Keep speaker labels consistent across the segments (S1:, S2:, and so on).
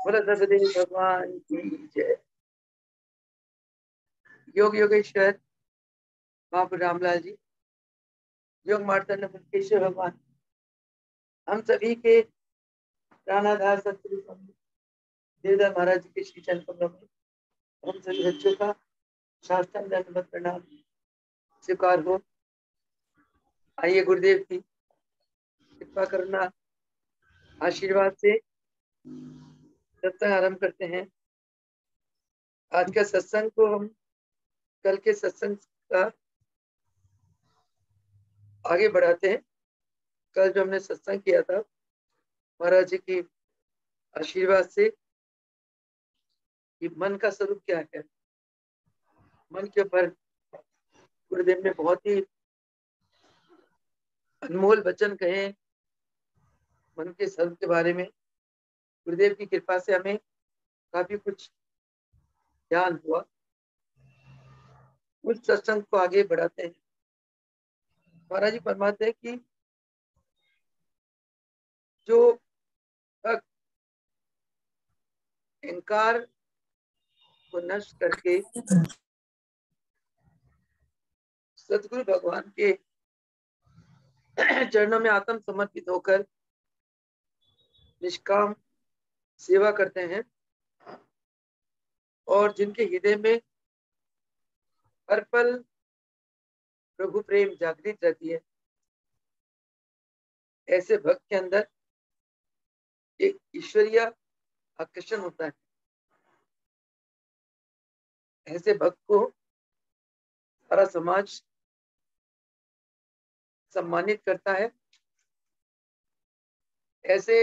S1: बोला सददेव भगवान की जय। योग योगेश्वर बाबू रामलाल जी, योग मार्तंड मुकेश्वर भगवान, हम सभी के प्राणाधार सतगुरु देवदास महाराज जी के श्री चरण कमलों में हम सभी बच्चों का साष्टांग दंडवत प्रणाम स्वीकार हो। आइए गुरुदेव की कृपा करना आशीर्वाद से सत्संग आरंभ करते हैं। आज का सत्संग को हम कल के सत्संग का आगे बढ़ाते हैं। कल जो हमने सत्संग किया था महाराज जी की आशीर्वाद से कि मन का स्वरूप क्या है, मन के ऊपर गुरुदेव ने बहुत ही अनमोल वचन कहे। मन के स्वरूप के बारे में गुरुदेव की कृपा से हमें काफी कुछ ज्ञान हुआ। उस सत्संग को आगे बढ़ाते हैं। महाराज जी फरमाते हैं कि जो भक्त अहंकार को नष्ट करके सतगुरु भगवान के चरणों में आत्म समर्पित होकर निष्काम सेवा करते हैं और जिनके हृदय में हर पल प्रभु प्रेम जागृत रहती है, ऐसे भक्त के अंदर एक ईश्वरीय आकर्षण होता है। ऐसे भक्त को सारा समाज सम्मानित करता है। ऐसे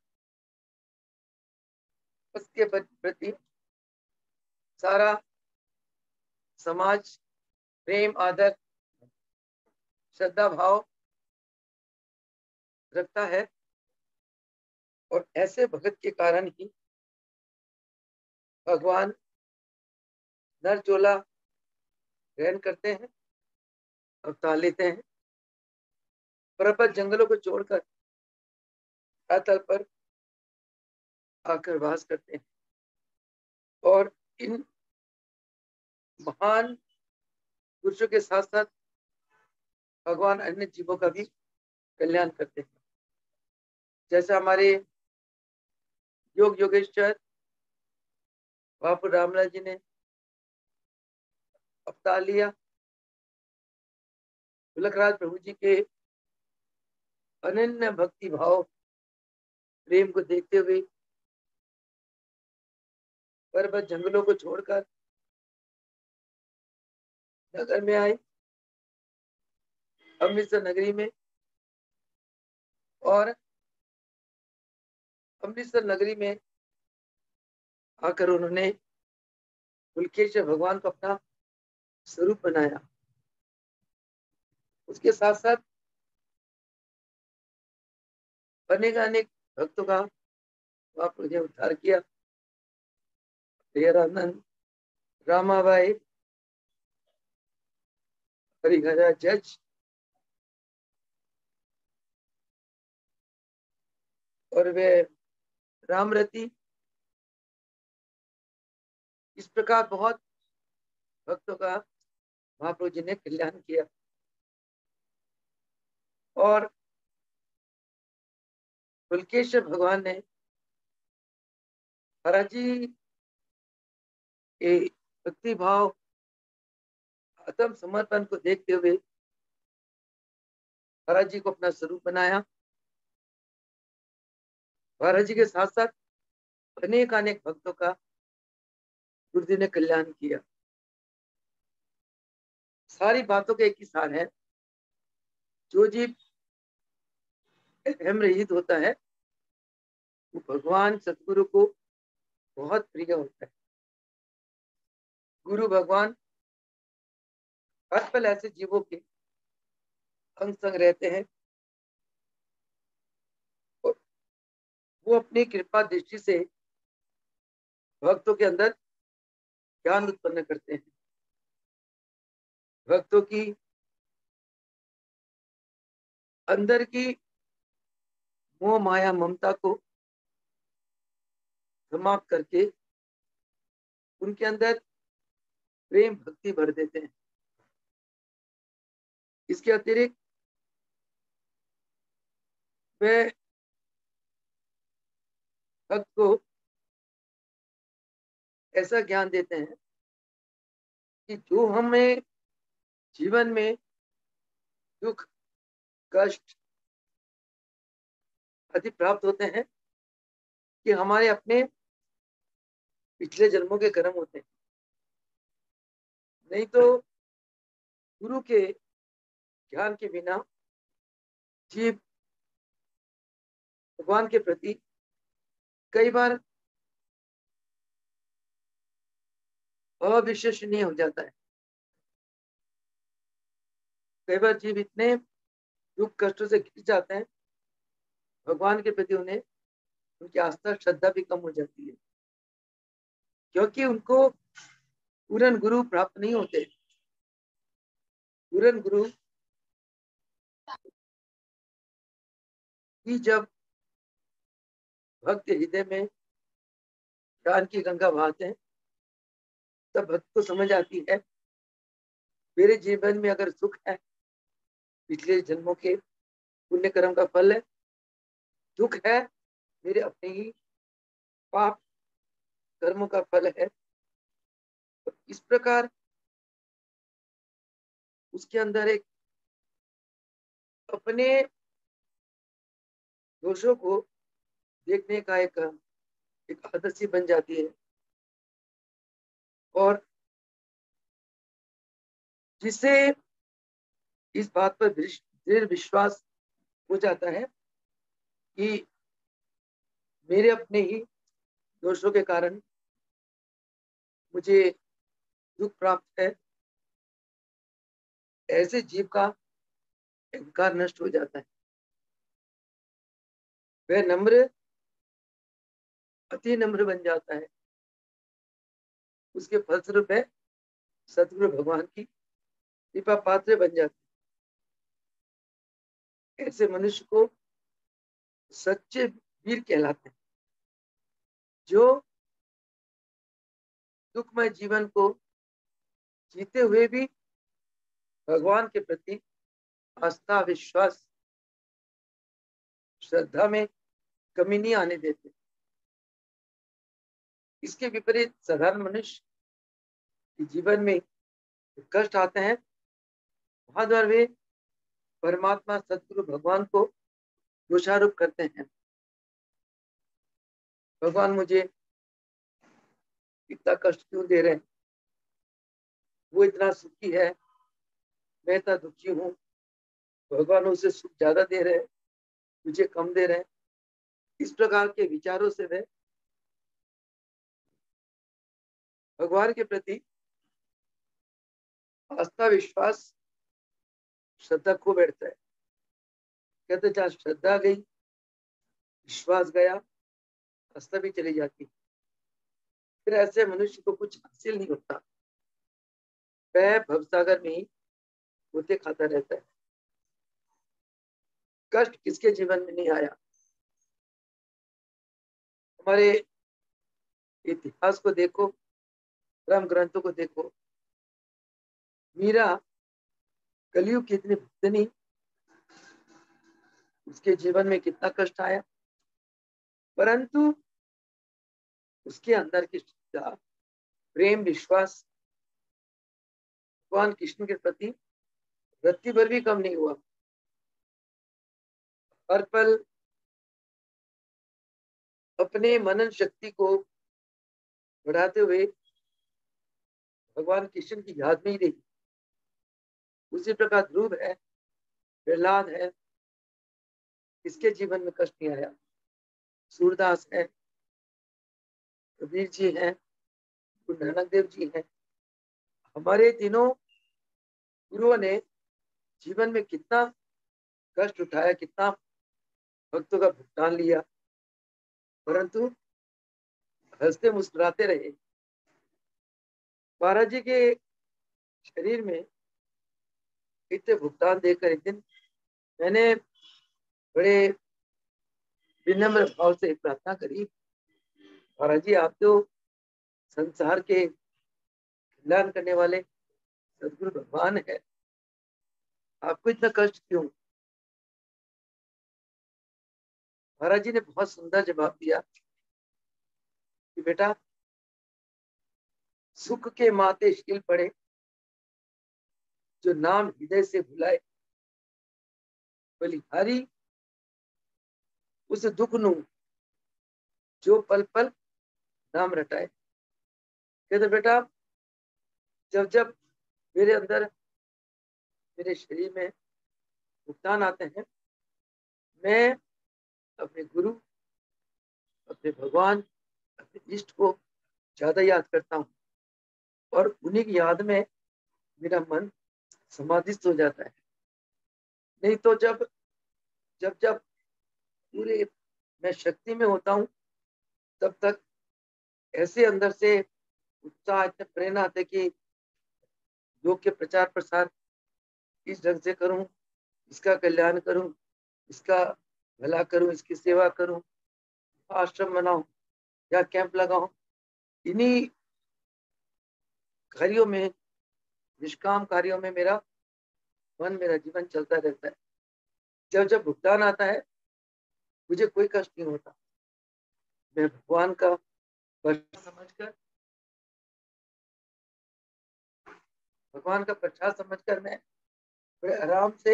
S1: उसके प्रति सारा समाज प्रेम आदर श्रद्धा भाव रखता है और ऐसे भगत के कारण ही भगवान नर चोला ग्रहण करते हैं, अवतार लेते हैं, पर्वत जंगलों को छोड़कर धरातल पर आकर वास करते हैं और इन महान पुरुषों के साथ साथ भगवान अन्य जीवों का भी कल्याण करते हैं। जैसे हमारे योग योगेश्वर बापू रामलाल जी ने अवतार लिया, तिलकराज प्रभु जी के अनन्य भक्ति भाव प्रेम को देखते हुए पर्वत जंगलों को छोड़कर नगर में आए, अमृतसर नगरी में, और अमृतसर नगरी में आकर उन्होंने पुलकेश्वर भगवान को अपना स्वरूप बनाया। उसके साथ साथ अनेक अनेक भक्तों का महाप्रभु ने उद्धार किया। दयानंद, रामाबाई, हरिहरा जज और वे रामरती, इस प्रकार बहुत भक्तों का महाप्रभु जी ने कल्याण किया। और पुलकेश्वर भगवान ने महाराज जी के भक्ति भाव आत्म समर्पण को देखते हुए महाराज जी को अपना स्वरूप बनाया। महाराज जी के साथ साथ अनेक अनेक भक्तों का गुरु जी ने कल्याण किया। सारी बातों का एक ही सार है, जो जीव अहम रहित होता है वो भगवान सतगुरु को बहुत प्रिय होता है। गुरु भगवान हर पल ऐसे जीवों के अंग संग रहते हैं और वो अपनी कृपा दृष्टि से भक्तों के अंदर ज्ञान उत्पन्न करते हैं। भक्तों की अंदर की मोह माया ममता को समाप्त करके उनके अंदर प्रेम भक्ति भर देते हैं। इसके अतिरिक्त वे भक्त को ऐसा ज्ञान देते हैं कि जो हमें जीवन में दुख कष्ट आदि प्राप्त होते हैं कि हमारे अपने पिछले जन्मों के कर्म होते हैं। नहीं तो गुरु के ज्ञान के बिना जीव भगवान के प्रति कई बार अविश्वसनीय हो जाता है। कई बार जीव इतने दुख कष्टों से घिर जाते हैं, भगवान के प्रति उन्हें उनकी आस्था श्रद्धा भी कम हो जाती है, क्योंकि उनको पूर्ण गुरु प्राप्त नहीं होते। पूर्ण गुरु ही जब भक्त हृदय में ज्ञान की गंगा बहाते हैं, तब भक्त को समझ आती है मेरे जीवन में अगर सुख है पिछले जन्मों के पुण्य कर्म का फल है, दुख है मेरे अपने ही पाप कर्मों का फल है। तो इस प्रकार उसके अंदर एक अपने दोषों को देखने का एक आदत सी बन जाती है, और जिससे इस बात पर दृढ़ विश्वास हो जाता है कि मेरे अपने ही दोषों के कारण मुझे दुख प्राप्त है। ऐसे जीव का अहंकार नष्ट हो जाता है। वह नम्र अति नम्र बन जाता है। उसके फलस्वरूप है सतगुरु भगवान की कृपा पात्र बन जाता है। ऐसे मनुष्य को सच्चे वीर कहलाते हैं, जो दुखमय जीवन को जीते हुए भी भगवान के प्रति आस्था विश्वास श्रद्धा में कमी नहीं आने देते। इसके विपरीत साधारण मनुष्य के जीवन में कष्ट आते हैं, वहां द्वारा वे परमात्मा सतगुरु भगवान को दोषारोप करते हैं। भगवान मुझे इतना कष्ट क्यों दे रहे हैं, वो इतना सुखी है, मैं इतना दुखी हूँ, भगवान उसे सुख ज्यादा दे रहे हैं, मुझे कम दे रहे हैं। इस प्रकार के विचारों से वे भगवान के प्रति आस्था विश्वास श्रद्धा खो बैठता है। कहते जहाँ श्रद्धा गई विश्वास गया, आस्था भी चली जाती। फिर ऐसे मनुष्य को कुछ हासिल नहीं होता, वह भवसागर में ही गोते खाता रहता है। कष्ट किसके जीवन में नहीं आया। हमारे इतिहास को देखो, धर्म ग्रंथों को देखो, मीरा कलयुग की इतनी भक्तनी, उसके जीवन में कितना कष्ट आया, परंतु उसके अंदर की श्रद्धा प्रेम विश्वास भगवान कृष्ण के प्रति रत्ती भर भी कम नहीं हुआ। हर पल अपने मनन शक्ति को बढ़ाते हुए भगवान कृष्ण की याद में ही रही। उसी प्रकार ध्रुव है, प्रहलाद है, इसके जीवन में कष्ट नहीं आया। सूरदास है, कबीर जी हैं, गुरु नानक देव जी हैं। हमारे तीनों गुरुओं ने जीवन में कितना कष्ट उठाया, कितना भक्तों का भुगतान लिया, परंतु हंसते मुस्कुराते रहे। महाराज जी के शरीर में इतने भुगतान देकर एक दिन मैंने बड़े विनम्र भाव से प्रार्थना करी, महाराज जी, आप तो संसार के कल्याण करने वाले सदगुरु भगवान है, आपको इतना कष्ट क्यों? महाराज जी ने बहुत सुंदर जवाब दिया कि बेटा, सुख के माते शील पड़े, जो नाम हृदय से भुलाए, बलिहारी उस दुख नु जो पल पल नाम रटाए। कहते बेटा, जब जब मेरे अंदर, मेरे शरीर में भुगतान आते हैं, मैं अपने गुरु, अपने भगवान, अपने इष्ट को ज्यादा याद करता हूँ और उन्हीं की याद में मेरा मन समाधिस्थ हो जाता है। नहीं तो जब जब जब पूरे मैं शक्ति में होता हूँ, तब तक ऐसे अंदर से उत्साह, इतने प्रेरणा आते कि योग के प्रचार प्रसार इस ढंग से करूं, इसका कल्याण करूं, इसका भला करूं, इसकी सेवा करूं, आश्रम बनाऊं या कैंप लगाऊं। इन्हीं कार्यों में, निष्काम कार्यों में मेरा मन, मेरा जीवन चलता रहता है। जब जब भुगतान आता है, मुझे कोई कष्ट नहीं होता। मैं भगवान का प्रसाद समझकर, भगवान का प्रसाद समझकर मैं बड़े आराम से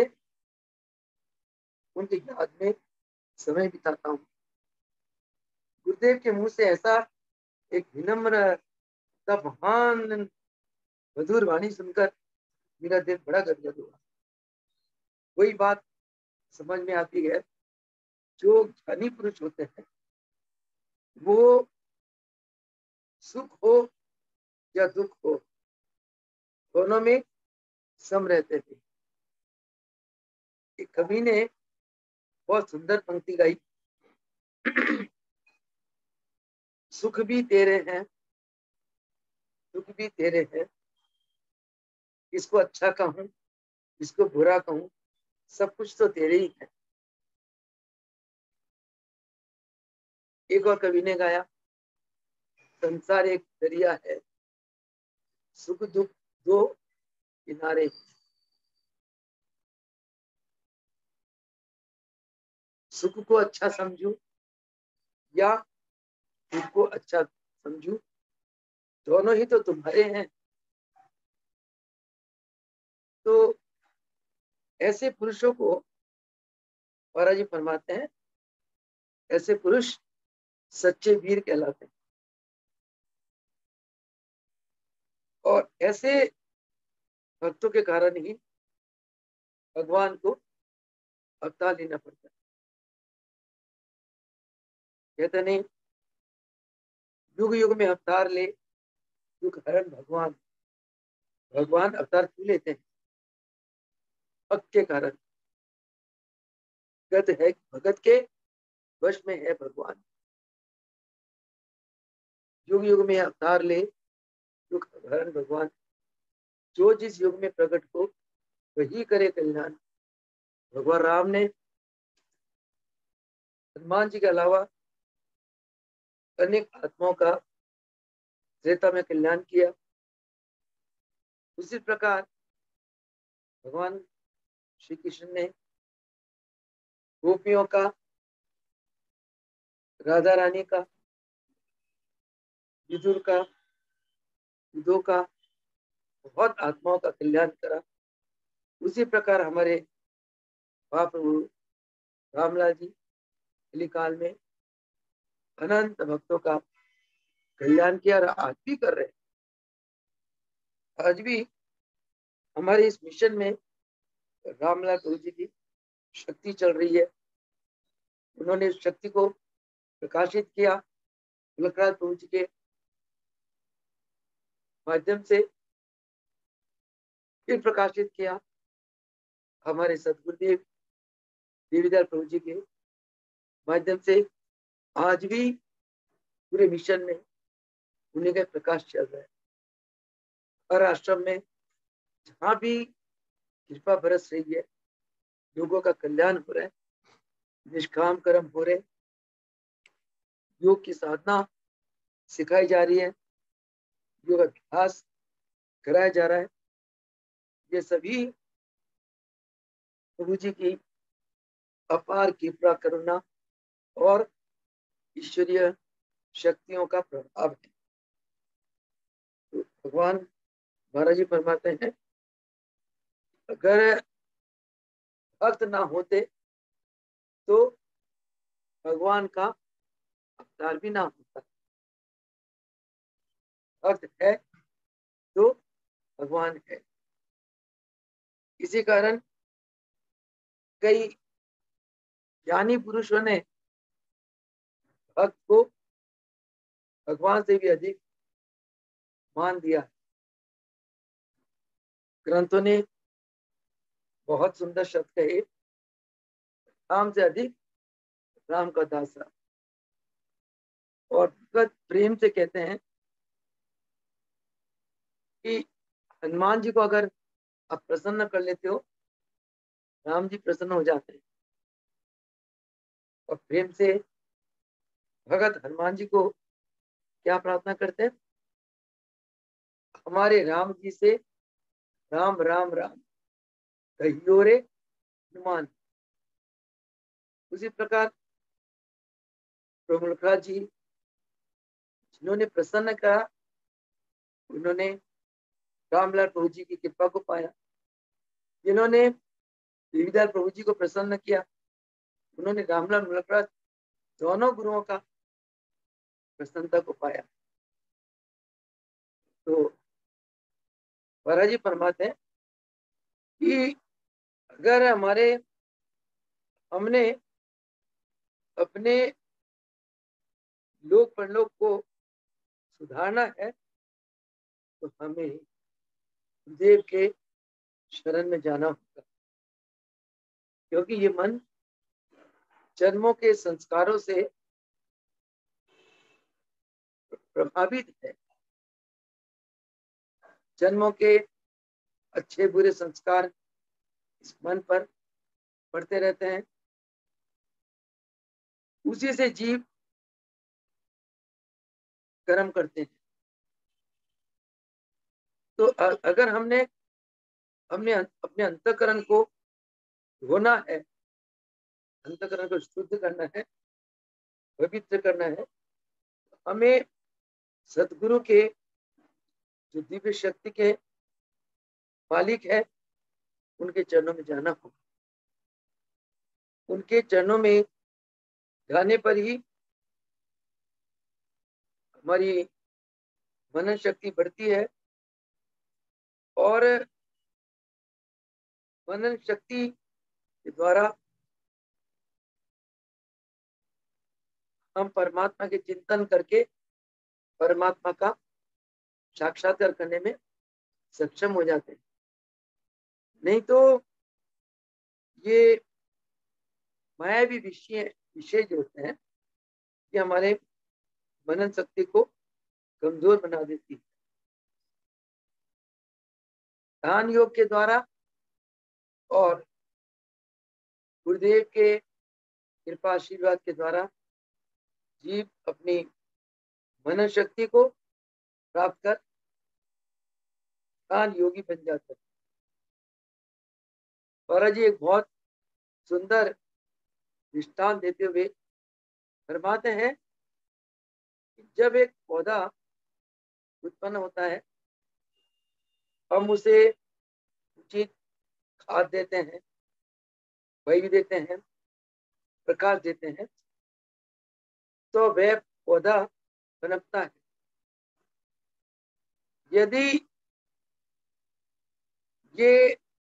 S1: उनकी याद में समय बिताता हूँ। गुरुदेव के मुंह से ऐसा एक विनम्र का महान मधुर वाणी सुनकर मेरा दिल बड़ा गदगद हुआ। वही बात समझ में आती है, जो ज्ञानी पुरुष होते हैं, वो सुख हो या दुख हो, दोनों में सम रहते थे। एक कवि ने बहुत सुंदर पंक्ति गाई, सुख भी तेरे हैं, दुख भी तेरे हैं, इसको अच्छा कहूं, इसको बुरा कहूं, सब कुछ तो तेरे ही है। एक और कवि ने गाया, संसार एक दरिया है, सुख दुख दो किनारे, सुख को अच्छा समझू या दुख को अच्छा समझू, दोनों ही तो तुम्हारे हैं। तो ऐसे पुरुषों को महाराज जी फरमाते हैं, ऐसे पुरुष सच्चे वीर कहलाते हैं। और ऐसे भक्तों के कारण ही भगवान को अवतार लेना पड़ता है। कहते नहीं, युग युग में अवतार ले दुख हरण भगवान। भगवान अवतार क्यों लेते हैं? भक्त के कारण। गत है भगत के वश में है भगवान। युग युग में अवतार ले दुख हरण भगवान। जो जिस युग में प्रकट हो, वही करे कल्याण। भगवान राम ने हनुमान जी के अलावा अनेक आत्माओं का त्रेता में कल्याण किया। उसी प्रकार भगवान श्री कृष्ण ने गोपियों का, राधा रानी का, विदुर का, विदो का, बहुत आत्माओं का कल्याण करा। उसी प्रकार हमारे महाप्रभु रामलाल जी कलिकाल में अनंत भक्तों का कल्याण किया और आज भी कर रहे हैं। आज भी हमारे इस मिशन में रामलाल गुरु जी की शक्ति चल रही है। उन्होंने इस शक्ति को प्रकाशित किया, तुलसीदास प्रभु जी के माध्यम से फिर प्रकाशित किया हमारे सदगुरुदेव देवीदास प्रभु जी के माध्यम से। आज भी पूरे मिशन में उन्हीं का प्रकाश चल रहा है। हर आश्रम में जहाँ भी कृपा बरस रही है, लोगों का कल्याण हो रहा है, निष्काम कर्म हो रहे, योग की साधना सिखाई जा रही है, योग अभ्यास कराया जा रहा है, ये सभी प्रभु जी की अपार कृपा करुणा और ईश्वरीय शक्तियों का प्रभाव है। तो भगवान महाराज जी फरमाते हैं, अगर भक्त ना होते तो भगवान का अवतार भी ना होता। भक्त है तो भगवान है। इसी कारण कई ज्ञानी पुरुषों ने भक्त को भगवान से भी अधिक मान दिया। ग्रंथों ने बहुत सुंदर शब्द कहे, राम से अधिक राम का दासा। और भगत प्रेम से कहते हैं कि हनुमान जी को अगर आप प्रसन्न कर लेते हो, राम जी प्रसन्न हो जाते हैं। और प्रेम से भगत हनुमान जी को क्या प्रार्थना करते हैं, हमारे राम जी से राम राम राम कहियो रे हनुमान। उसी प्रकार प्रमुखराज जी जिन्होंने प्रसन्न करा, उन्होंने रामलाल प्रभु जी की कृपा को पाया। जिन्होंने देवीदास प्रभु जी को प्रसन्न किया, उन्होंने रामलाल मुलकराज दोनों गुरुओं का प्रसन्नता को पाया। तो महाराज जी फरमाते हैं कि अगर हमने अपने लोक परलोक को सुधारना है तो हमें देव के शरण में जाना होगा, क्योंकि ये मन जन्मों के संस्कारों से प्रभावित है। जन्मों के अच्छे बुरे संस्कार इस मन पर पड़ते रहते हैं, उसी से जीव कर्म करते हैं। तो अगर हमने अपने अंतःकरण को धोना है, अंतःकरण को शुद्ध करना है, पवित्र करना है, हमें सदगुरु के जो दिव्य शक्ति के मालिक है उनके चरणों में जाना होगा। उनके चरणों में जाने पर ही हमारी मनन शक्ति बढ़ती है और मनन शक्ति के द्वारा हम परमात्मा के चिंतन करके परमात्मा का साक्षात्कार करने में सक्षम हो जाते हैं। नहीं तो ये मायावी विषय जो होते हैं ये हमारे मनन शक्ति को कमजोर बना देती है। ध्यान योग के द्वारा और गुरुदेव के कृपा आशीर्वाद के द्वारा जीव अपनी मनन शक्ति को प्राप्त कर ध्यान योगी बन जाता है। महाराज जी एक बहुत सुंदर दृष्टांत देते हुए फरमाते हैं कि जब एक पौधा उत्पन्न होता है, हम उसे उचित खाद देते हैं, वायु देते हैं, प्रकाश देते हैं, तो वह पौधा पनपता है। यदि ये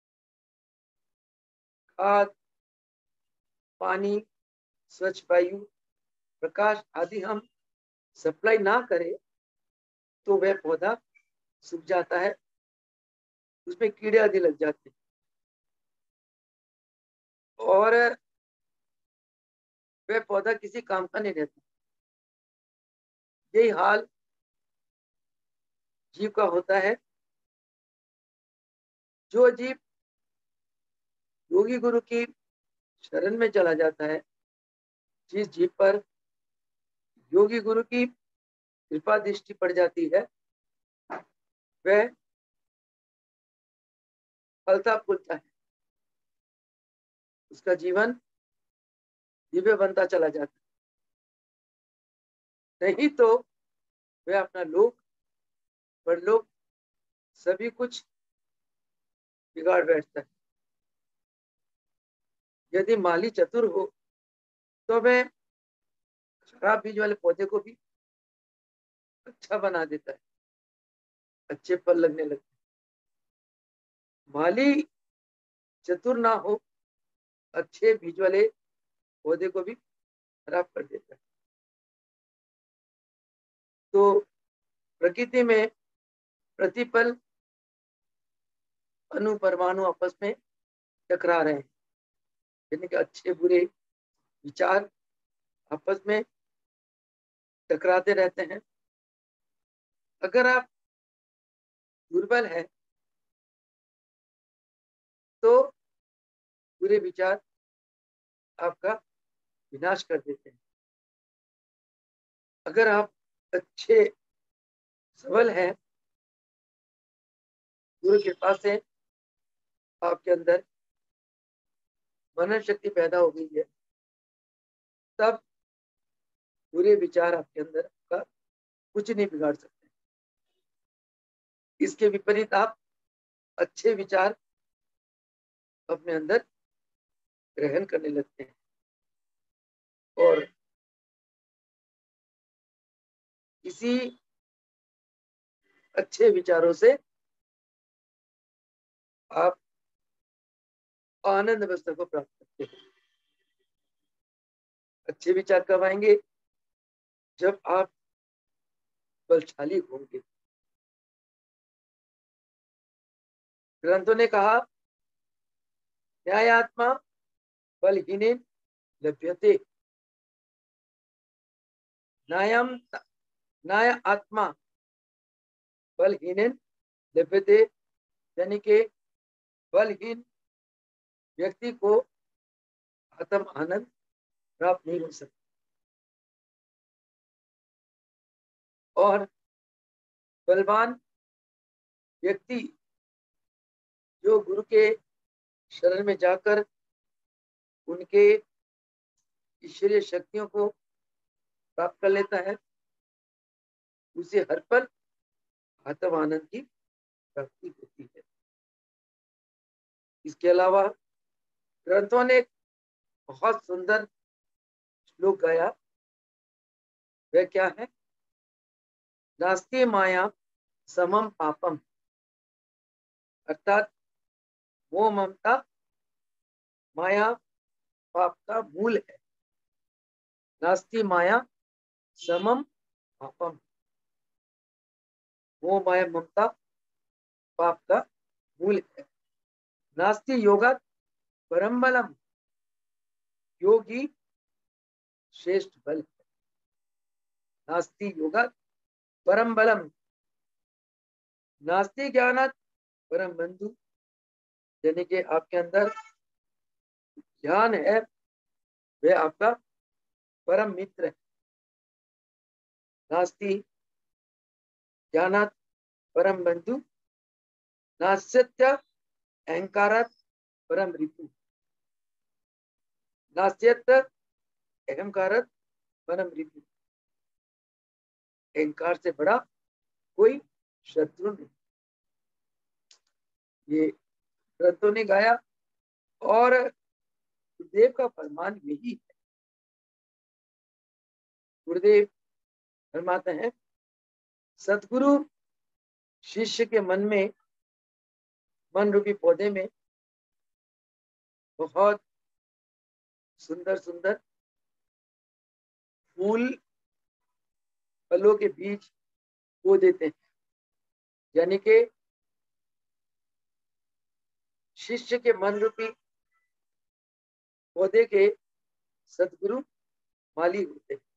S1: खाद, पानी, स्वच्छ वायु, प्रकाश आदि हम सप्लाई ना करें तो वह पौधा सूख जाता है, उसमें कीड़े आदि लग जाते हैं और वह पौधा किसी काम का नहीं रहता। यही हाल जीव का होता है। जो जीव योगी गुरु की शरण में चला जाता है, जिस जीव पर योगी गुरु की कृपा दृष्टि पड़ जाती है वह फलता फूलता है, उसका जीवन दिव्य बनता चला जाता है। नहीं तो वह अपना लोक परलोक सभी कुछ बिगाड़ बैठता है। यदि माली चतुर हो तो वह खराब बीज वाले पौधे को भी अच्छा बना देता है, अच्छे फल लगने लगते हैं। माली चतुर ना हो, अच्छे बीज वाले पौधे को भी खराब कर देता है। तो प्रकृति में प्रतिपल अणु परमाणु आपस में टकरा रहे हैं, यानी कि अच्छे बुरे विचार आपस में टकराते रहते हैं। अगर आप दुर्बल है तो बुरे विचार आपका विनाश कर देते हैं। अगर आप अच्छे सबल हैं, गुरु कृपा से आपके अंदर मनन शक्ति पैदा हो गई है, तब बुरे विचार आपके अंदर का कुछ नहीं बिगाड़ सकते। इसके विपरीत आप अच्छे विचार अपने अंदर ग्रहण करने लगते हैं और इसी अच्छे विचारों से आप आनंद अवस्था को प्राप्त करते हैं। अच्छे विचार कब आएंगे? जब आप बलशाली होंगे। ग्रंथों ने कहा, न्यायात्मा बलहीने लभ्यते। न्याय आत्मा बलहीन लभ्यते, यानी कि बलहीन व्यक्ति को आत्म आनंद प्राप्त नहीं हो सकता। और बलवान व्यक्ति जो गुरु के शरण में जाकर उनके ईश्वरीय शक्तियों को प्राप्त कर लेता है, उसे हर पल आत्म आनंद की प्राप्ति होती है। इसके अलावा ग्रंथों ने बहुत सुंदर श्लोक गाया। वह क्या है? नास्ति माया समम पापम, अर्थात वो ममता माया पाप का मूल है। नास्ति माया समम पापम, वो माया ममता पाप का मूल है। नास्ति योगात परम बलम, योगी श्रेष्ठ बल है। नास्ति योगात परम बलम, नास्ति ज्ञानात परम बंधु, यानी कि आपके अंदर ज्ञान है वह आपका परम मित्र है। नास्ति ज्ञानात परम बंधु, नास्यत्य अहंकारात परम रिपु, नास्यत्य अहंकारात परम रिपु, अहंकार से बड़ा कोई शत्रु नहीं। ये ग्रंथों ने गाया और गुरुदेव का फरमान यही है। गुरुदेव फरमाते हैं, सतगुरु शिष्य के मन में, मन रूपी पौधे में बहुत सुंदर सुंदर फूल फलों के बीज बो देते हैं। यानी कि शिष्य के मन रूपी पौधे के सतगुरु माली होते हैं।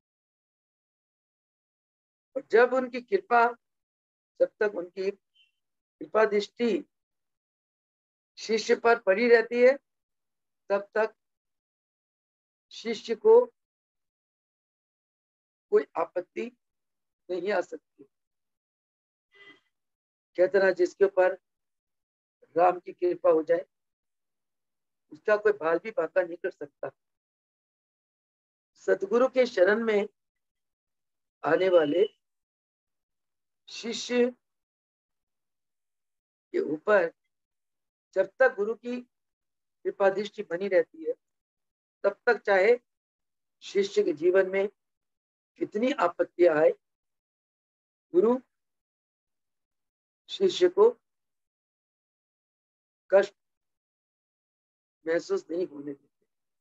S1: और जब उनकी कृपा, जब तक उनकी कृपा दृष्टि शिष्य पर पड़ी रहती है, तब तक शिष्य को कोई आपत्ति नहीं आ सकती। कहते ना, जिसके ऊपर राम की कृपा हो जाए उसका कोई भाल भी बाका नहीं कर सकता। सतगुरु के शरण में आने वाले शिष्य के ऊपर जब तक गुरु की कृपा दृष्टि बनी रहती है, तब तक चाहे शिष्य के जीवन में कितनी आपत्तियां आए, गुरु शिष्य को कष्ट महसूस नहीं होने देते।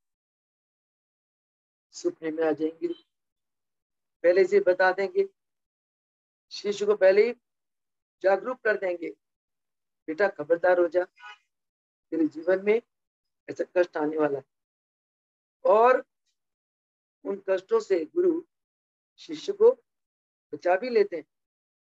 S1: सपने में आ जाएंगे, पहले से बता देंगे, शिष्य को पहले ही जागरूक कर देंगे, बेटा खबरदार हो जा, तेरे जीवन में ऐसा कष्ट आने वाला है। और उन कष्टों से गुरु शिष्य को बचा भी लेते हैं।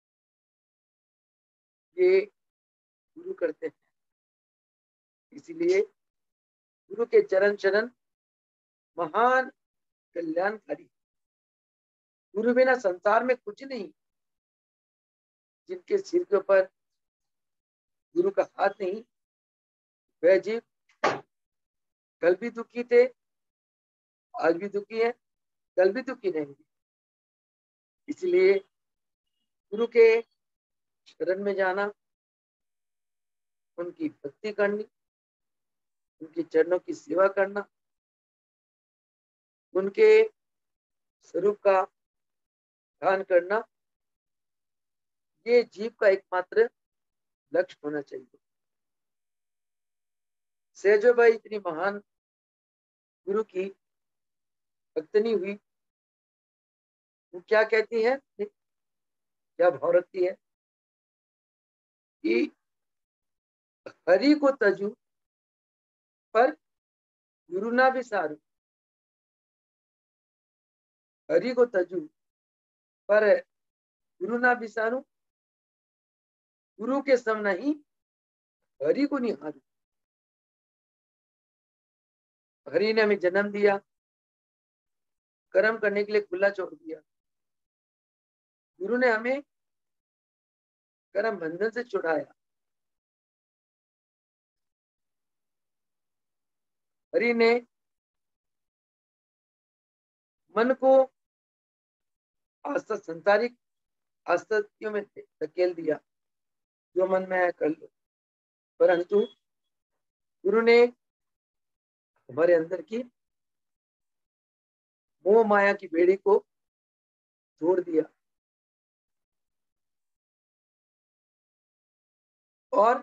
S1: ये गुरु करते हैं। इसीलिए गुरु के चरण शरण महान कल्याणकारी। गुरु बिना संसार में कुछ नहीं। जिनके सिर के ऊपर गुरु का हाथ नहीं, वह जीव कल भी दुखी थे, आज भी दुखी है, कल भी दुखी रहेंगे। इसलिए गुरु के शरण में जाना, उनकी भक्ति करनी, उनके चरणों की सेवा करना, उनके स्वरूप का ध्यान करना, ये जीव का एकमात्र लक्ष्य होना चाहिए। सहजो भाई इतनी महान गुरु की भक्तनी हुई, वो क्या कहती है, क्या भाव रखती है कि हरि को तजू पर गुरु ना भी सारू। हरि को तजू पर गुरु ना भी सारू। गुरु के सम नहीं, हरि को नहीं हारू। हरि ने हमें जन्म दिया, कर्म करने के लिए खुला छोड़ दिया। गुरु ने हमें कर्म बंधन से छुड़ाया। हरि ने मन को संसारिक आसक्तियों में धकेल दिया, जो मन में है कर लो। परंतु गुरु ने हमारे अंदर की मोह माया की बेड़ी को तोड़ दिया और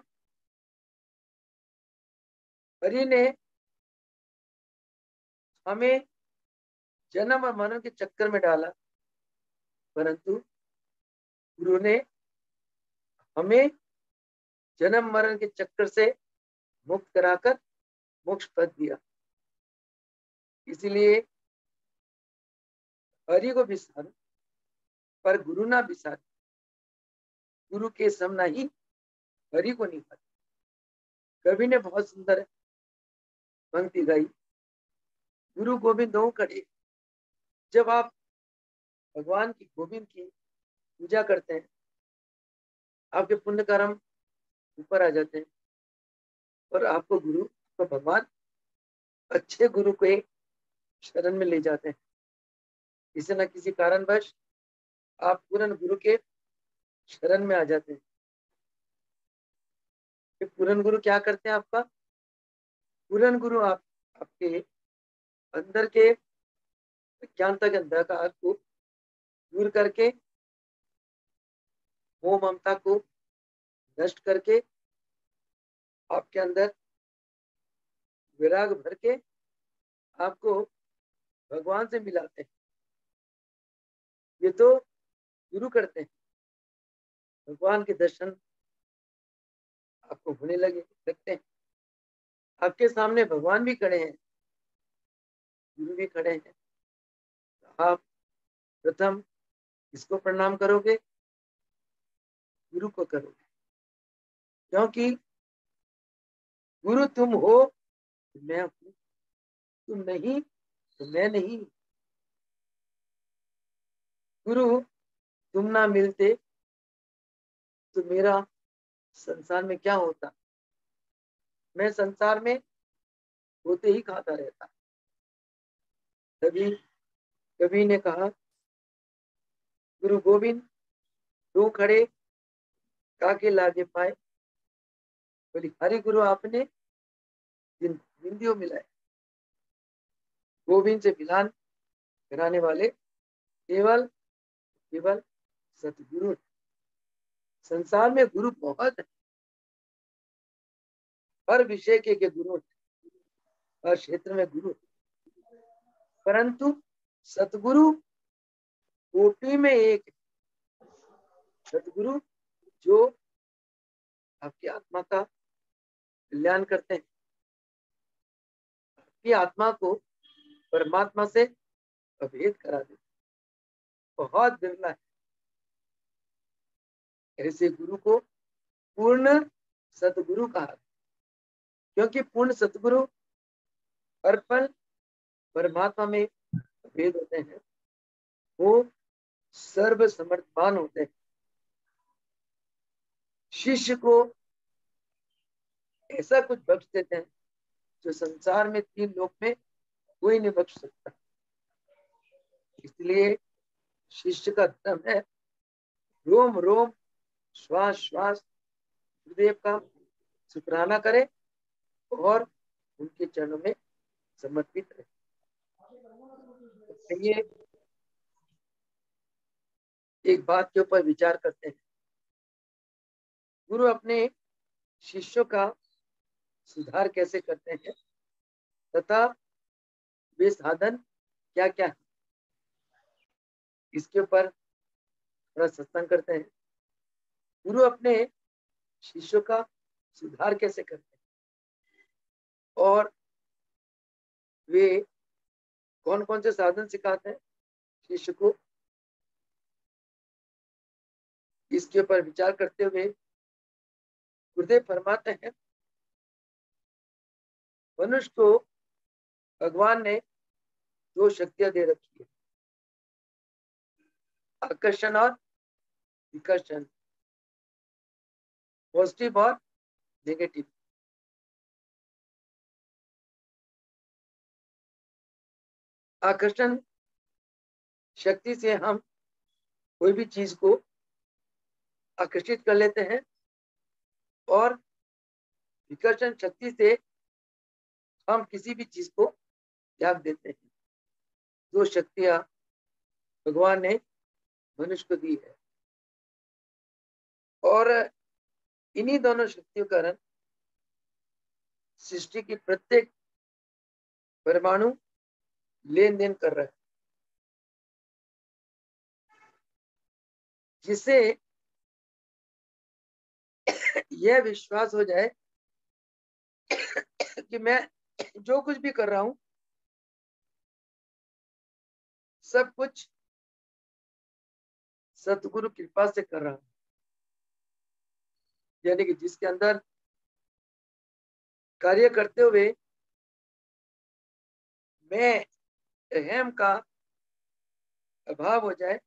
S1: हरि ने हमें जन्म और मरण के चक्कर में डाला। परंतु गुरु ने हमें जन्म मरण के चक्कर से मुक्त कराकर मोक्ष पद दिया। इसीलिए हरि को बिसारो पर गुरु ना बिसारो। गुरु के सम नहीं, हरि को नहीं पाते। कवि ने बहुत सुंदर पंक्ति गाई, गुरु गोविंद हो खड़े। जब आप भगवान की गोविंद की पूजा करते हैं, आपके पुण्य कर्म ऊपर आ जाते हैं और आपको गुरु तो भगवान अच्छे गुरु के शरण में ले जाते हैं। किसी न किसी कारणवश आप पूर्ण गुरु के शरण में आ जाते हैं। पूर्ण गुरु क्या करते हैं आपका? पूर्ण गुरु आपके अंदर के अज्ञानता के अंधकार को दूर करके, मोह ममता को नष्ट करके, आपके अंदर विराग भर के आपको भगवान से मिलाते हैं। ये तो गुरु करते हैं। भगवान के दर्शन आपको होने लगते हैं। आपके सामने भगवान भी खड़े हैं, गुरु भी खड़े हैं। आप प्रथम किसको प्रणाम करोगे? गुरु को करोगे, क्योंकि गुरु तुम हो तो मैं हूं, तुम नहीं तो मैं नहीं। गुरु तुम ना मिलते तो मेरा संसार में क्या होता। मैं संसार में होते ही खाता रहता। तभी कवि ने कहा, गुरु गोविंद दो खड़े काके लागे पाए। बोली, हरि गुरु आपने हिंदियों मिलाए। गोविंद से मिलान कराने वाले केवल केवल सतगुरु। संसार में गुरु बहुत है, हर विषय के गुरु, हर क्षेत्र में गुरु, परंतु सतगुरु कोटि में एक सतगुरु जो आपकी आत्मा का कल्याण करते हैं, आपकी आत्मा को परमात्मा से अभेद करा देते। बहुत बिरला है ऐसे गुरु को पूर्ण सतगुरु कहा, क्योंकि पूर्ण सतगुरु हर पल परमात्मा में भेद होते हैं। वो सर्व समर्थवान होते हैं। शिष्य को ऐसा कुछ बख्श देते हैं जो संसार में 3 लोक में कोई नहीं बख्श सकता। इसलिए शिष्य का धर्म है रोम रोम श्वास श्वास गुरुदेव का शुक्राना करे और उनके चरणों में समर्पित रहे। ये एक बात के ऊपर विचार करते हैं, गुरु अपने शिष्यों का सुधार कैसे करते हैं तथा वे साधन क्या क्या है, इसके ऊपर थोड़ा सत्संग करते हैं। गुरु अपने शिष्यों का सुधार कैसे करते हैं और वे कौन कौन से साधन सिखाते हैं शिष्य को, इसके ऊपर विचार करते हुए गुरुदेव फरमाते हैं, मनुष्य को भगवान ने 2 शक्तियां दे रखी है, आकर्षण और विकर्षण, पॉजिटिव और नेगेटिव। आकर्षण शक्ति से हम कोई भी चीज को आकर्षित कर लेते हैं और विकर्षण शक्ति से हम किसी भी चीज को त्याग देते हैं। 2 शक्तियां भगवान ने मनुष्य को दी है और इन्हीं दोनों शक्तियों के कारण सृष्टि की प्रत्येक परमाणु लेन देन कर रहा है, जिससे यह विश्वास हो जाए कि मैं जो कुछ भी कर रहा हूं सब कुछ सतगुरु कृपा से कर रहा हूं। यानी कि जिसके अंदर कार्य करते हुए मैं अहम का अभाव हो जाए,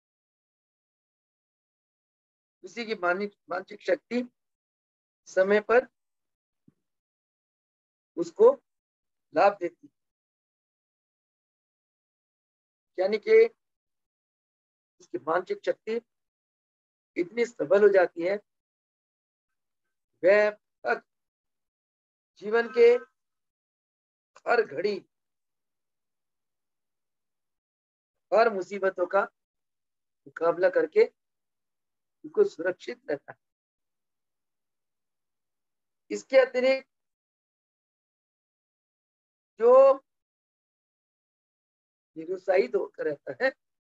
S1: उसी की मानसिक शक्ति समय पर उसको लाभ देती, यानी कि उसकी मानसिक शक्ति इतनी सबल हो जाती है, वह जीवन के हर घड़ी हर मुसीबतों का मुकाबला करके उनको सुरक्षित रहता है। इसके अतिरिक्त जो निरुत्साहित होकर रहता है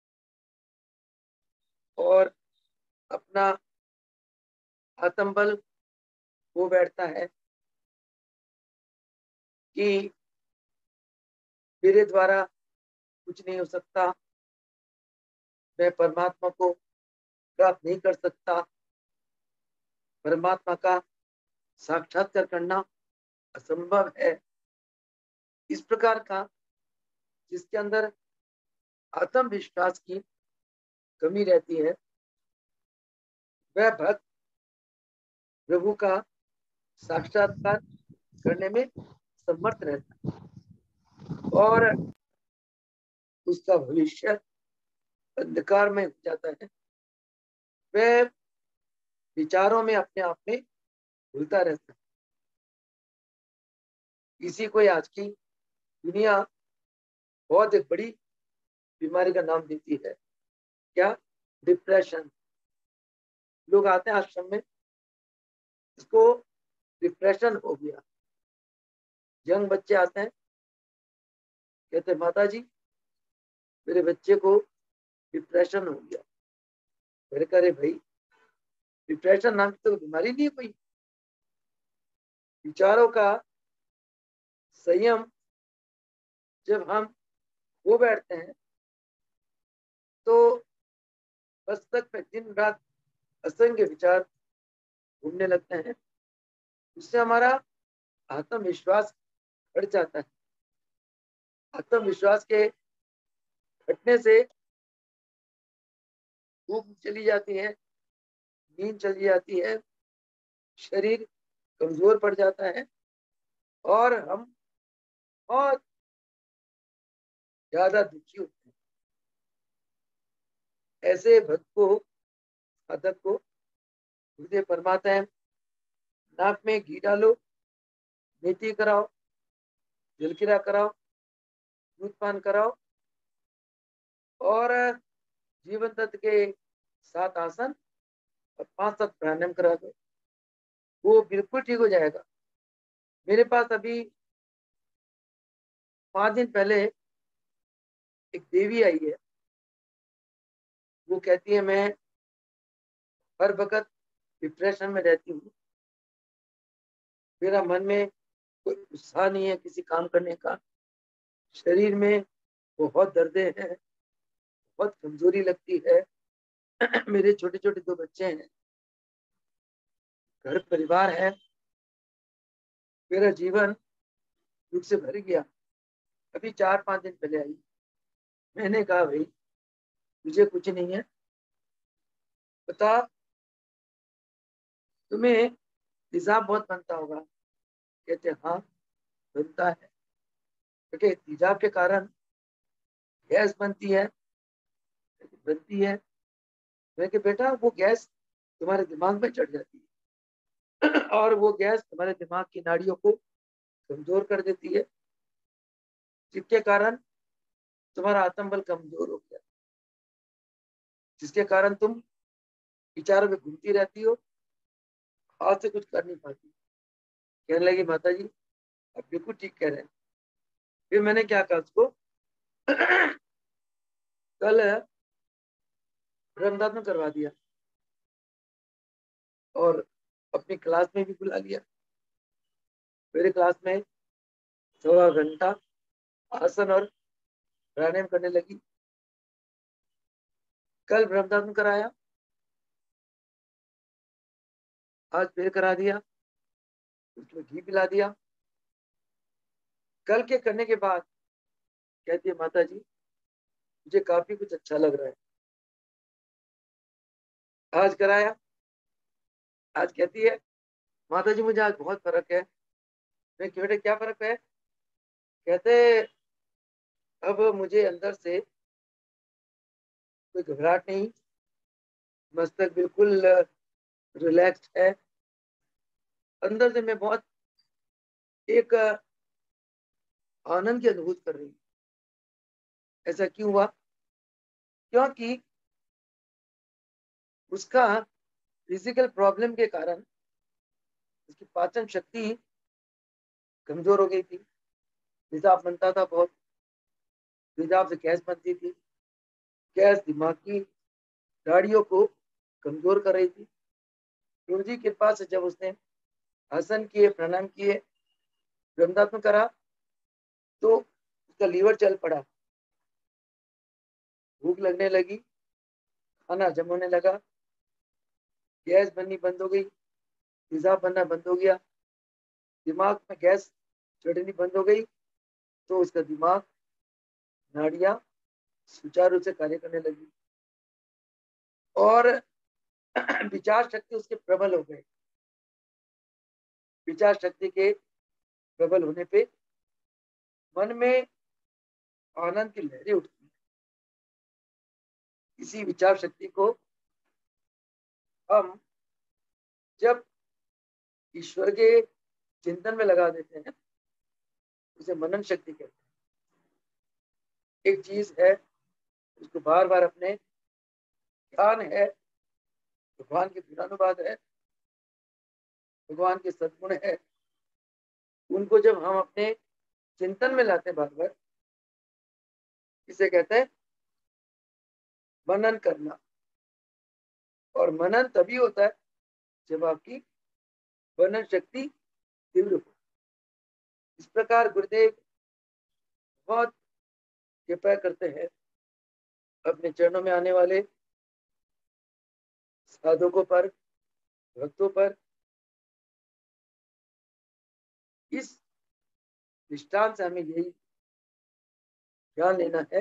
S1: और अपना आत्मबल वो बैठता है कि मेरे द्वारा कुछ नहीं हो सकता, मैं परमात्मा को प्राप्त नहीं कर सकता, परमात्मा का साक्षात्कार करना असंभव है, इस प्रकार का जिसके अंदर आत्मविश्वास की कमी रहती है, वह भक्त प्रभु का साक्षात्कार करने में समर्थ रहता है और उसका भविष्य अंधकार में हो जाता है। वह विचारों में अपने आप में भूलता रहता है। इसी को आज की दुनिया बहुत एक बड़ी बीमारी का नाम देती है। क्या? डिप्रेशन। लोग आते हैं आश्रम में, इसको डिप्रेशन हो गया। यंग बच्चे आते हैं, कहते हैं माता जी मेरे बच्चे को डिप्रेशन हो गया। मेरे कह रहे भाई डिप्रेशन नाम की तो बीमारी नहीं है कोई। विचारों का संयम जब हम हो बैठते हैं तो मस्तक में दिन रात असंख्य विचार घूमने लगते हैं। उससे हमारा आत्मविश्वास बढ़ जाता है। आत्मविश्वास के घटने से भूख चली जाती है, नींद चली जाती है, शरीर कमजोर पड़ जाता है और हम बहुत ज्यादा दुखी होते हैं। ऐसे भक्त को, साधक को गुरुदेव फरमाते हैं नाक में घी डालो, मेथी कराओ, जलकीरा कराओ, दूध पान कराओ और जीवन तत्व के 7 आसन और 5 प्राणायाम करा दो, वो बिल्कुल ठीक हो जाएगा। मेरे पास अभी 5 दिन पहले एक देवी आई है। वो कहती है मैं हर वक्त डिप्रेशन में रहती हूँ, मेरा मन में कोई उत्साह नहीं है किसी काम करने का, शरीर में बहुत दर्द है, बहुत कमजोरी लगती है। मेरे छोटे छोटे 2 बच्चे हैं, घर परिवार है, मेरा जीवन दुख से भर गया। अभी 4-5 दिन पहले आई। मैंने कहा भाई मुझे कुछ नहीं है, बता तुम्हें तेजाब बहुत बनता होगा। कहते हाँ बनता है। क्योंकि तेजाब के कारण गैस बनती है। बनती है। मैं कि बेटा वो गैस तुम्हारे दिमाग में चढ़ जाती है और वो गैस तुम्हारे दिमाग की नाड़ियों को कमजोर कर देती है, जिसके कारण तुम्हारा आत्मबल कमजोर हो गया, जिसके कारण तुम विचारों में घूमती रहती हो, हाथ से कुछ कर नहीं पाती। कहने लगी माता जी आप बिल्कुल ठीक कह रहे हैं। फिर मैंने क्या कहा उसको कल रमदान में करवा दिया और अपनी क्लास में भी बुला लिया। मेरे क्लास में 1.25 घंटा आसन और प्राणायाम करने लगी। कल ब्रह्मदान कराया, आज फिर करा दिया, उसमें घी पिला दिया। कल के करने के बाद कहती है माता जी मुझे काफी कुछ अच्छा लग रहा है। आज कराया, आज कहती है माता जी मुझे आज बहुत फर्क है। मैं कि बेटे क्या फर्क है? कहते अब मुझे अंदर से कोई घबराहट नहीं, मस्तक बिल्कुल रिलैक्स्ड है। अंदर से मैं बहुत एक आनंद की अनुभूति कर रही हूँ। ऐसा क्यों हुआ? क्योंकि उसका फिजिकल प्रॉब्लम के कारण उसकी पाचन शक्ति कमजोर हो गई थी। तेजाब बनता था बहुत, तेजाब से गैस बनती थी, गैस दिमाग की नाड़ियों को कमजोर कर रही थी। गुरु जी की कृपा से जब उसने आसन किए, प्राणायाम किए, ब्रह्मदात्म करा तो उसका लीवर चल पड़ा, भूख लगने लगी, खाना हजम होने लगा, गैस बननी बंद हो गई, तेजाब बनना बंद हो गया, दिमाग में गैस चढ़नी बंद हो गई। तो उसका दिमाग, नाड़ियां सुचारू रूप से कार्य करने लगी और विचार शक्ति उसके प्रबल हो गए। विचार शक्ति के प्रबल होने पे मन में आनंद की लहरें उठती है। इसी विचार शक्ति को हम जब ईश्वर के चिंतन में लगा देते हैं, उसे मनन शक्ति कहते हैं। एक चीज है, उसको बार बार अपने ध्यान है, भगवान के गुणानुवाद है, भगवान के सद्गुण है, उनको जब हम अपने चिंतन में लाते हैं बार बार, इसे कहते हैं मनन करना। और मनन तभी होता है जब आपकी मनन शक्ति तीव्र हो। इस प्रकार गुरुदेव बहुत कृपा करते हैं अपने चरणों में आने वाले साधकों पर, भक्तों पर। इस दृष्टांत से हमें यही ध्यान लेना है,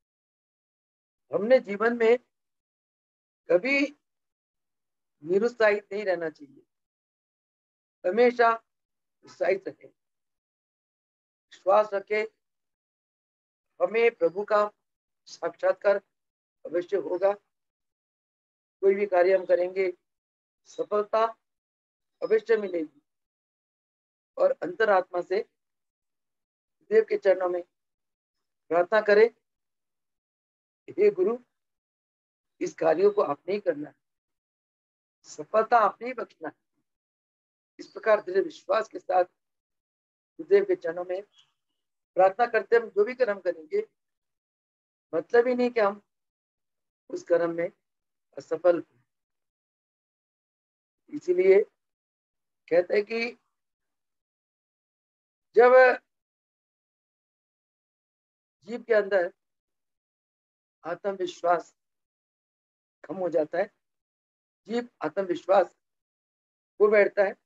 S1: हमने जीवन में कभी निरुत्साहित नहीं रहना चाहिए, हमेशा उत्साहित रखें, विश्वास रखें, हमें प्रभु का साक्षात्कार अवश्य होगा। कोई भी कार्य हम करेंगे, सफलता अवश्य मिलेगी। और अंतरात्मा से देव के चरणों में प्रार्थना करें, हे गुरु, इस कार्यों को आपने ही करना है, सफलता आपने ही बख्शना है। इस प्रकार दृढ़ विश्वास के साथ गुरुदेव के चरणों में प्रार्थना करते हम जो भी कर्म करेंगे, मतलब ही नहीं कि हम उस कर्म में असफल हुए। इसीलिए कहते हैं कि जब जीव के अंदर आत्मविश्वास कम हो जाता है, जीव आत्मविश्वास हो बैठता है,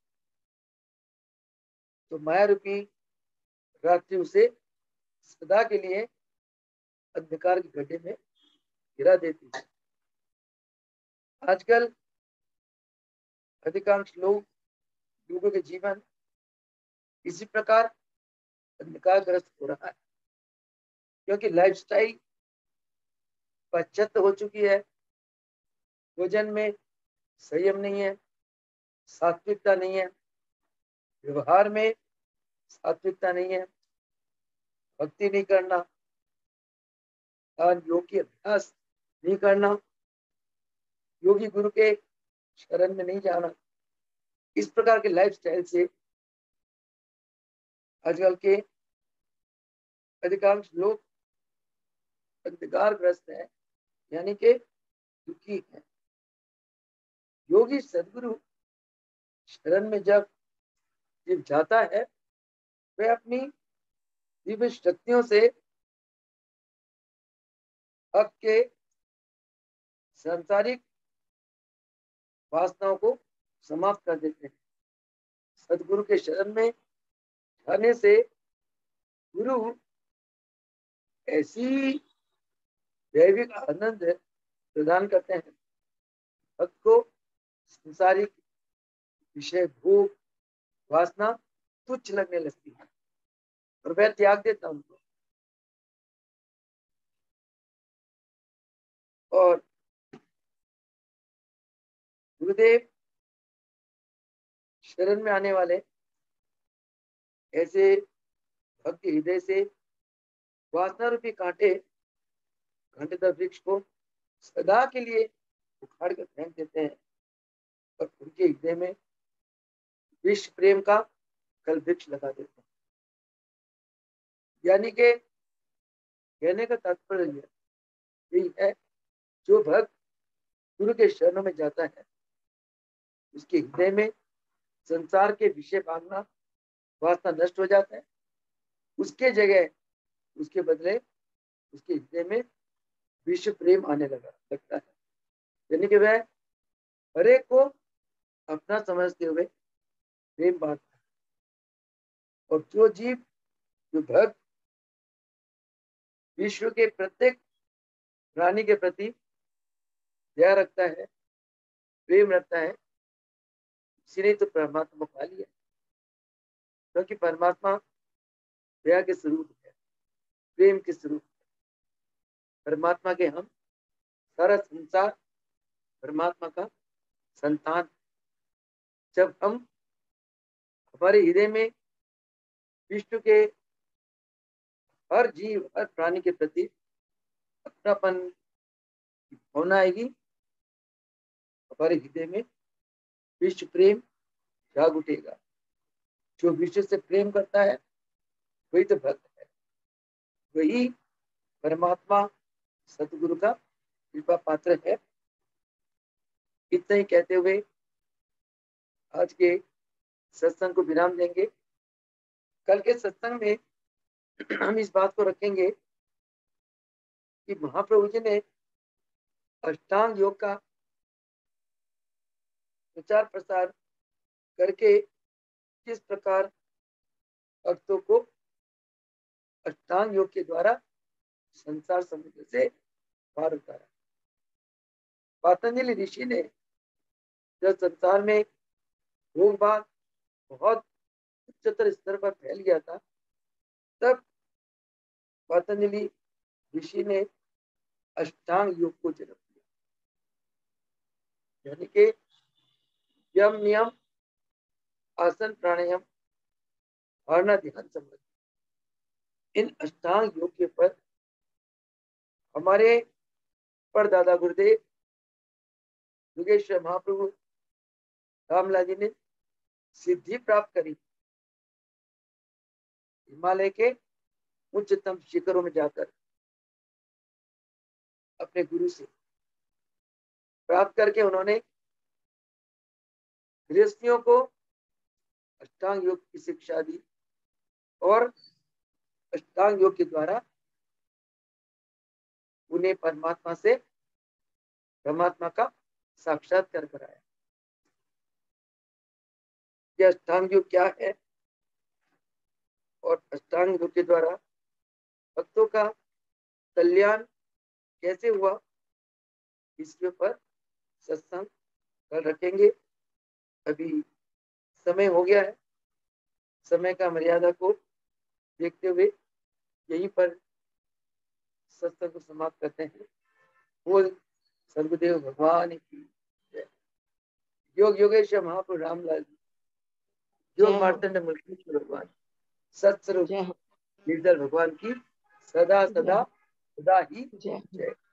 S1: तो माया रूपी रात्रि उसे सदा के लिए अंधकार के गड्ढे में गिरा देती है। आजकल अधिकांश लोगों के जीवन इसी प्रकार अंधकारग्रस्त हो रहा है, क्योंकि लाइफस्टाइल पश्चात हो चुकी है। भोजन में संयम नहीं है, सात्विकता नहीं है, व्यवहार में सात्विकता नहीं है, भक्ति नहीं करना, योग की अभ्यास नहीं करना, योगी गुरु के शरण में नहीं जाना। इस प्रकार के लाइफस्टाइल से आजकल के अधिकांश लोग अंधकारग्रस्त है, यानी कि दुखी है। योगी सदगुरु शरण में जब जाता है, वह अपनी दिव्य शक्तियों से हक के सांसारिक वासनाओं को समाप्त कर देते हैं। सदगुरु के शरण में जाने से गुरु ऐसी दैविक आनंद प्रदान करते हैं, भक्त को संसारिक विषय, भोग, वासना तुच्छ लगने लगती है और वह त्याग देता उनको। और गुरुदेव शरण में आने वाले ऐसे भक्त हृदय से वासना रूपी कांटेदार वृक्ष को सदा के लिए उखाड़ कर फेंक देते हैं और उनके हृदय में विश्व प्रेम का कल वृक्ष लगा देते हैं। यानी कि कहने का तात्पर्य यही है, जो भक्त गुरु के शरणों में जाता है, उसके हृदय में संसार के विषय भागना, वासना नष्ट हो जाता है। उसके जगह, उसके बदले उसके हृदय में विश्व प्रेम आने लगता है। यानी कि वह हर एक को अपना समझते हुए प्रेम बांटता है। और जो जीव, जो भक्त विश्व के प्रत्येक प्राणी के प्रति दया रखता है, प्रेम रहता है, उसी ने तो परमात्मा पा लिया, क्योंकि परमात्मा दया के स्वरूप है, प्रेम के स्वरूप है। परमात्मा के हम, सारा संसार परमात्मा का संतान। जब हम हमारे हृदय में विष्णु के हर जीव, हर प्राणी के प्रति अपनापन की भावना आएगी, हमारे हृदय में विश्व प्रेम जाग उठेगा। जो विश्व से प्रेम करता है वही तो भक्त है, वही परमात्मा सतगुरु का कृपा पात्र है। इतना ही कहते हुए आज के सत्संग को विराम देंगे। कल के सत्संग में हम इस बात को रखेंगे कि महाप्रभु जी ने अष्टांग योग का प्रचार प्रसार करके किस प्रकार भक्तों को अष्टांग योग के द्वारा संसार समुद्र से पार उतारा। पतंजलि ऋषि ने जब संसार में भोग भाग बहुत उच्चतर स्तर पर फैल गया था, तब पतंजलि ऋषि ने अष्टांग योग को जन्म दिया, यानी कि यम नियम, आसन, प्राणायाम, धारणा, ध्यान, समाधि, इन अष्टांग योग के ऊपर हमारे परदादा गुरुदेव योगेश्वर महाप्रभु रामलाल जी ने सिद्धि प्राप्त करी। हिमालय के उच्चतम शिखरों में जाकर अपने गुरु से प्राप्त करके उन्होंने गृहस्थियों को अष्टांग योग की शिक्षा दी और अष्टांग योग के द्वारा उन्हें परमात्मा से परमात्मा का साक्षात्कार कराया। यह अष्टांग योग क्या है और अष्टांग योग के द्वारा भक्तों का कल्याण कैसे हुआ, इसके ऊपर सत्संग कल रखेंगे। अभी समय हो गया है, समय का मर्यादा को देखते हुए यहीं पर सत्संग को समाप्त करते हैं। बोल सर्वदेव भगवान की जय। योग योगेश्वर महाप्रभु रामलाल जी, योग मार्तंड मुल्केश्वर भगवान, सत्स्वरूप निर्दल भगवान की सदा सदा सदा ही जय।